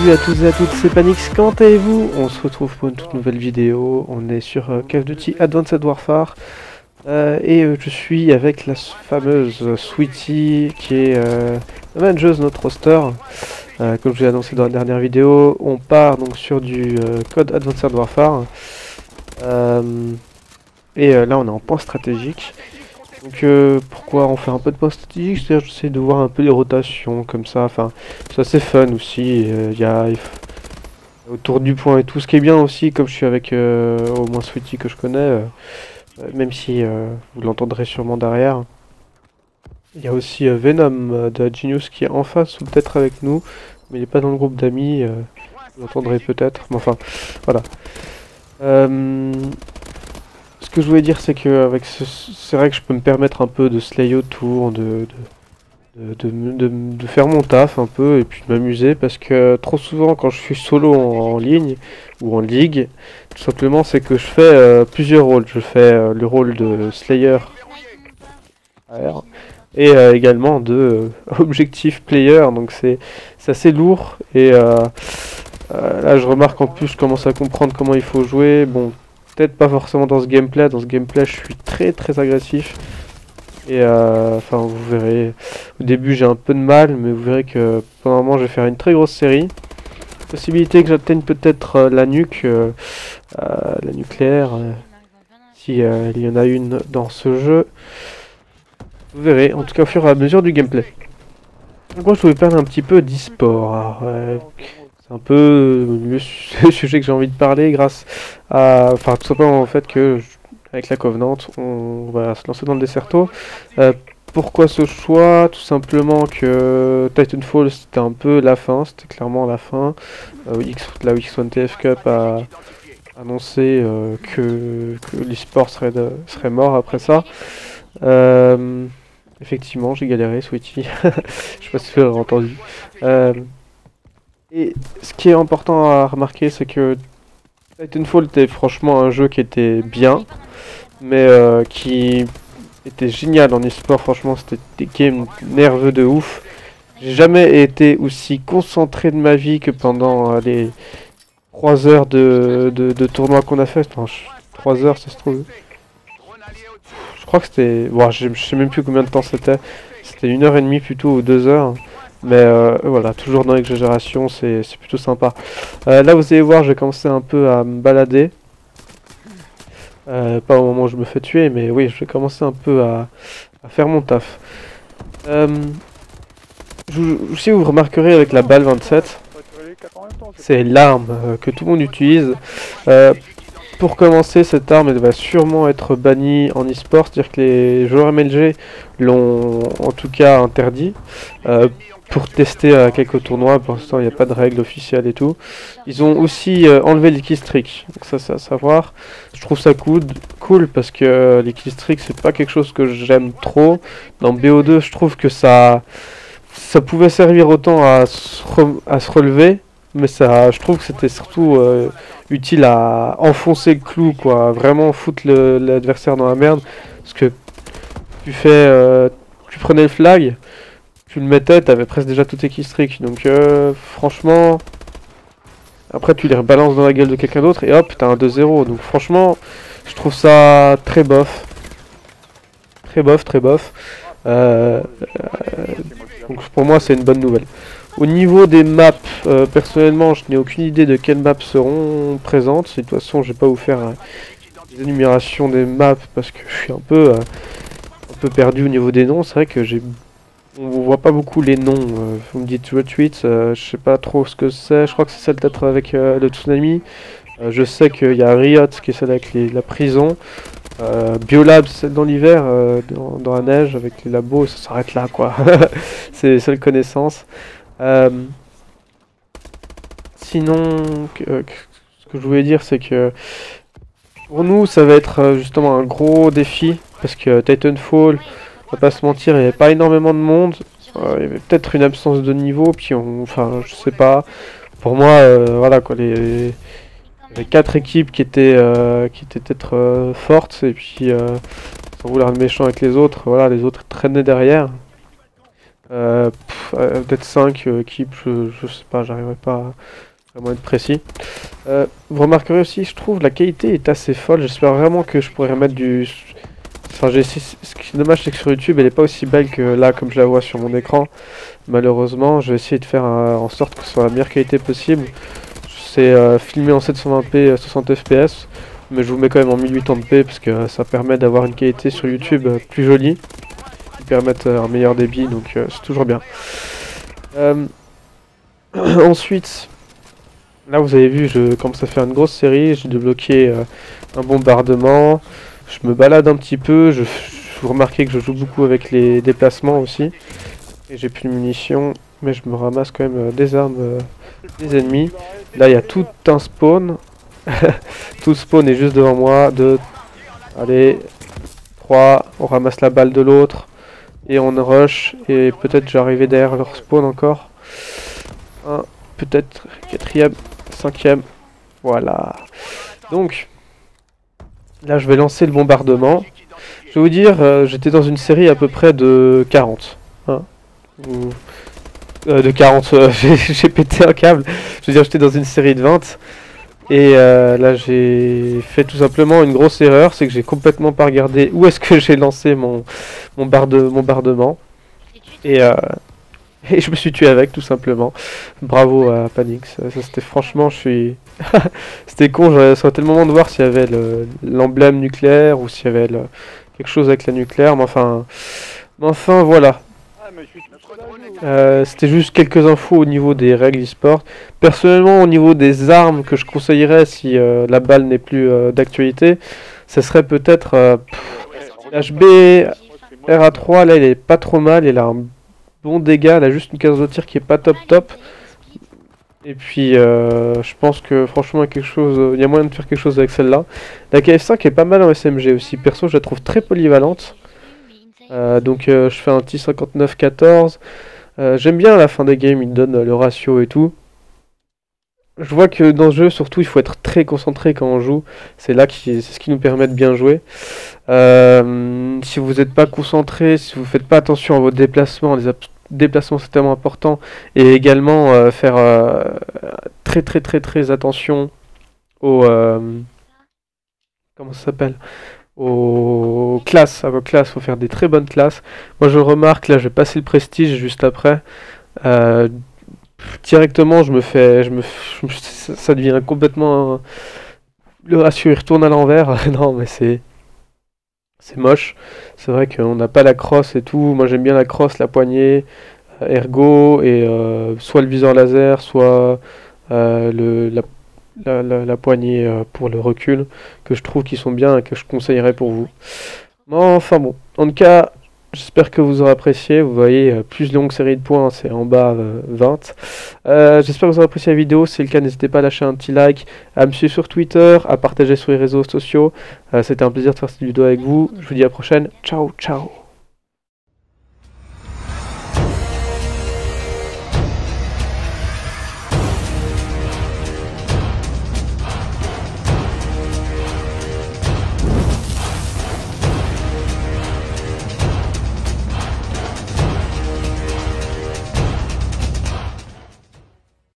Salut à tous et à toutes, c'est Panix, comment allez-vous? On se retrouve pour une toute nouvelle vidéo, on est sur Call of Duty Advanced Warfare je suis avec la fameuse Sweetie qui est la manageuse de notre roster. Comme je vous l'ai annoncé dans la dernière vidéo, on part donc sur du code Advanced Warfare là on est en point stratégique. Donc pourquoi on fait un peu de point stratégique? C'est-à-dire j'essaie de voir un peu les rotations comme ça, enfin c'est assez fun aussi, il y a autour du point et tout, ce qui est bien aussi comme je suis avec au moins Sweetie que je connais, même si vous l'entendrez sûrement derrière. Il y a aussi Venom de Genius qui est en face ou peut-être avec nous, mais il n'est pas dans le groupe d'amis, vous l'entendrez peut-être, mais enfin voilà. Ce que je voulais dire, c'est que avec c'est vrai que je peux me permettre un peu de slay autour, de faire mon taf un peu et puis de m'amuser, parce que trop souvent quand je suis solo en ligne ou en ligue, tout simplement c'est que je fais plusieurs rôles. Je fais le rôle de slayer AR et également de objectif player, donc c'est assez lourd et là je remarque en plus je commence à comprendre comment il faut jouer. Bon, peut-être pas forcément dans ce gameplay je suis très agressif et enfin vous verrez, au début j'ai un peu de mal, mais vous verrez que pendant un moment je vais faire une très grosse série. Possibilité que j'atteigne peut-être la nuque, la nucléaire, si il y en a une dans ce jeu. Vous verrez, en tout cas au fur et à mesure du gameplay. Donc moi je voulais parler un petit peu d'e-sport. C'est un peu le sujet que j'ai envie de parler grâce à, enfin tout simplement au fait que avec la Covenant on va se lancer dans le Deserto. Pourquoi ce choix? Tout simplement que Titanfall c'était un peu la fin, c'était clairement la fin. La X1TF Cup a annoncé que l'e-sport serait mort après ça. Effectivement, j'ai galéré, Sweetie. Je sais pas si vous l'avez entendu. Et ce qui est important à remarquer, c'est que Titanfall était franchement un jeu qui était bien, mais qui était génial en e-sport. Franchement, c'était des games nerveux de ouf. J'ai jamais été aussi concentré de ma vie que pendant les 3 heures de tournoi qu'on a fait. Non, 3 heures, ça se trouve. Je crois que c'était... Bon, je sais même plus combien de temps c'était. C'était 1h30 plutôt, ou 2 heures. Mais voilà, toujours dans l'exagération, c'est plutôt sympa. Là, vous allez voir, je vais commencer un peu à me balader. Pas au moment où je me fais tuer, mais oui, je vais commencer un peu à faire mon taf. Si vous remarquerez avec la balle 27, c'est l'arme que tout le monde utilise. Pour commencer, cette arme elle va sûrement être bannie en e-sport, c'est-à-dire que les joueurs MLG l'ont en tout cas interdit. Pour tester quelques tournois, pour l'instant il n'y a pas de règles officielles et tout. Ils ont aussi enlevé les killstreaks, donc ça c'est à savoir. Je trouve ça cool parce que les killstreaks c'est pas quelque chose que j'aime trop. Dans BO2 je trouve que ça pouvait servir autant à se relever, mais je trouve que c'était surtout utile à enfoncer le clou, quoi, vraiment foutre l'adversaire dans la merde, parce que tu prenais le flag, tu le mettais, t'avais presque déjà tous tes killstreaks, donc franchement, après tu les rebalances dans la gueule de quelqu'un d'autre et hop, t'as un 2-0, donc franchement, je trouve ça très bof. Très bof. Donc pour moi c'est une bonne nouvelle. Au niveau des maps, personnellement je n'ai aucune idée de quelles maps seront présentes. De toute façon je vais pas vous faire des énumérations des maps parce que je suis un peu perdu au niveau des noms. C'est vrai que on voit pas beaucoup les noms. Vous me dites retweet, je sais pas trop ce que c'est. Je crois que c'est celle peut-être avec le tsunami. Je sais qu'il y a Riot qui est celle avec la prison. Biolab, celle dans l'hiver, dans la neige avec les labos, ça s'arrête là quoi. C'est les seules connaissances. Sinon, ce que je voulais dire, c'est que pour nous, ça va être justement un gros défi, parce que Titanfall, on va pas se mentir, il n'y avait pas énormément de monde, il y avait peut-être une absence de niveau, puis enfin, je sais pas. Pour moi, voilà quoi, il y avait 4 équipes qui étaient peut-être fortes, et puis sans vouloir être méchant avec les autres, voilà, les autres traînaient derrière. peut-être 5 équipes, je sais pas, j'arriverai pas à vraiment être précis. Vous remarquerez aussi, je trouve la qualité est assez folle, j'espère vraiment que je pourrais remettre du... Enfin, ce qui est dommage, c'est que sur YouTube, elle est pas aussi belle que là, comme je la vois sur mon écran. Malheureusement, je vais essayer de faire en sorte que ce soit la meilleure qualité possible. C'est filmé en 720p 60 fps, mais je vous mets quand même en 1080p parce que ça permet d'avoir une qualité sur YouTube plus jolie, qui permettent un meilleur débit, donc c'est toujours bien. Ensuite, là vous avez vu, je commence à faire une grosse série, j'ai débloqué un bombardement. Je me balade un petit peu, vous remarquez que je joue beaucoup avec les déplacements aussi. Et j'ai plus de munitions, mais je me ramasse quand même des armes des ennemis. Là il y a tout un spawn. Tout le spawn est juste devant moi. 2, allez, 3, on ramasse la balle de l'autre. Et on rush, et peut-être j'arrive derrière leur spawn encore. 1, peut-être 4ème, 5ème. Voilà. Donc... là, je vais lancer le bombardement. Je vais vous dire, j'étais dans une série à peu près de 40. Hein, de 40, j'ai pété un câble. Je veux dire, j'étais dans une série de 20. Et là, j'ai fait tout simplement une grosse erreur. C'est que j'ai complètement pas regardé où est-ce que j'ai lancé mon bombardement. Et je me suis tué avec, tout simplement. Bravo à Panix. Ça c'était franchement, je suis... c'était con, ça aurait été le moment de voir s'il y avait l'emblème nucléaire ou s'il y avait quelque chose avec la nucléaire, mais enfin voilà. C'était juste quelques infos au niveau des règles e-sport. Personnellement, au niveau des armes que je conseillerais si la balle n'est plus d'actualité, ça serait peut-être HB RA3, là il est pas trop mal, il a un bon dégât, il a juste une case de tir qui est pas top. Et puis je pense que franchement il y a moyen de faire quelque chose avec celle-là. La KF5 est pas mal en SMG aussi, perso je la trouve très polyvalente. Donc je fais un petit 59-14. J'aime bien à la fin des games, il donne le ratio et tout. Je vois que dans ce jeu, surtout, il faut être très concentré quand on joue. C'est ce qui nous permet de bien jouer. Si vous n'êtes pas concentré, si vous faites pas attention à vos déplacements, les déplacements c'est tellement important. Et également faire très attention aux... comment ça s'appelle? Aux classes. À vos classes, faut faire des très bonnes classes. Moi je remarque, là je vais passer le prestige juste après. Directement ça devient complètement le ratio il retourne à l'envers. Non mais c'est moche, c'est vrai qu'on n'a pas la crosse et tout. Moi j'aime bien la crosse, la poignée, ergo et soit le viseur laser, soit la poignée pour le recul, que je trouve qu'ils sont bien et que je conseillerais pour vous. Mais enfin bon, en tout cas j'espère que vous aurez apprécié. Vous voyez, plus longue série de points, c'est en bas 20. J'espère que vous aurez apprécié la vidéo. Si c'est le cas, n'hésitez pas à lâcher un petit like, à me suivre sur Twitter, à partager sur les réseaux sociaux. C'était un plaisir de faire cette vidéo avec vous. Je vous dis à la prochaine. Ciao, ciao.